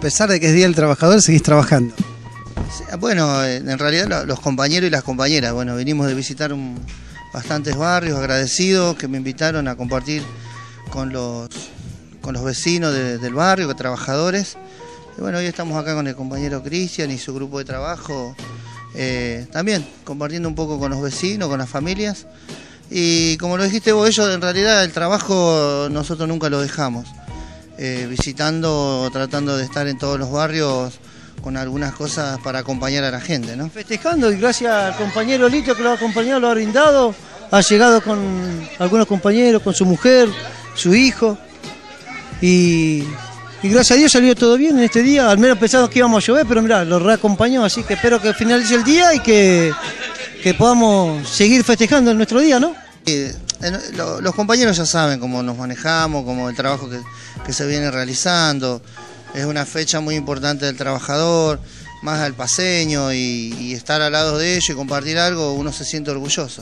pesar de que es Día del Trabajador, seguís trabajando. Sí, bueno, en realidad los compañeros y las compañeras, bueno, venimos de visitar bastantes barrios, agradecidos que me invitaron a compartir con los vecinos del barrio, con trabajadores. Y bueno, hoy estamos acá con el compañero Cristian y su grupo de trabajo, también compartiendo un poco con los vecinos, con las familias. Y como lo dijiste vos, ellos en realidad el trabajo nosotros nunca lo dejamos. Visitando, tratando de estar en todos los barrios con algunas cosas para acompañar a la gente, ¿no? Festejando, y gracias al compañero Lito que lo ha acompañado, lo ha brindado, ha llegado con algunos compañeros, con su mujer, su hijo, y gracias a Dios salió todo bien en este día. Al menos pensamos que íbamos a llover, pero mirá, lo reacompañó, así que espero que finalice el día y que podamos seguir festejando en nuestro día, ¿no? Los compañeros ya saben cómo nos manejamos, cómo el trabajo que se viene realizando. Es una fecha muy importante del trabajador, más al paseño, y estar al lado de ellos y compartir algo, uno se siente orgulloso.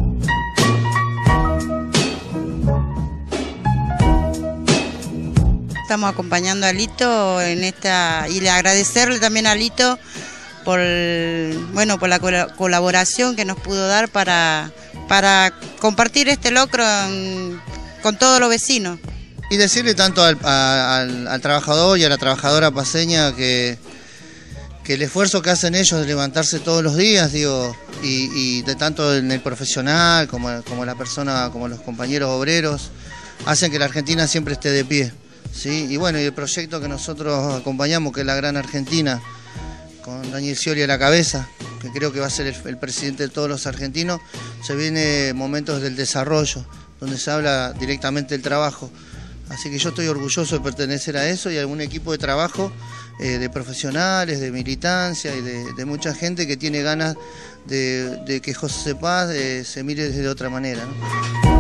Estamos acompañando a Lito en esta, y agradecerle también a Lito por la colaboración que nos pudo dar para compartir este locro con todos los vecinos. Y decirle tanto al trabajador y a la trabajadora paseña que el esfuerzo que hacen ellos de levantarse todos los días, digo, y de tanto en el profesional como la persona, como los compañeros obreros, hacen que la Argentina siempre esté de pie, ¿sí? Y bueno, y el proyecto que nosotros acompañamos, que es la Gran Argentina, con Daniel Scioli a la cabeza, que creo que va a ser el presidente de todos los argentinos, se viene momentos del desarrollo, donde se habla directamente del trabajo. Así que yo estoy orgulloso de pertenecer a eso y a un equipo de trabajo de profesionales, de militancia y de mucha gente que tiene ganas de que José Paz se mire de otra manera, ¿no?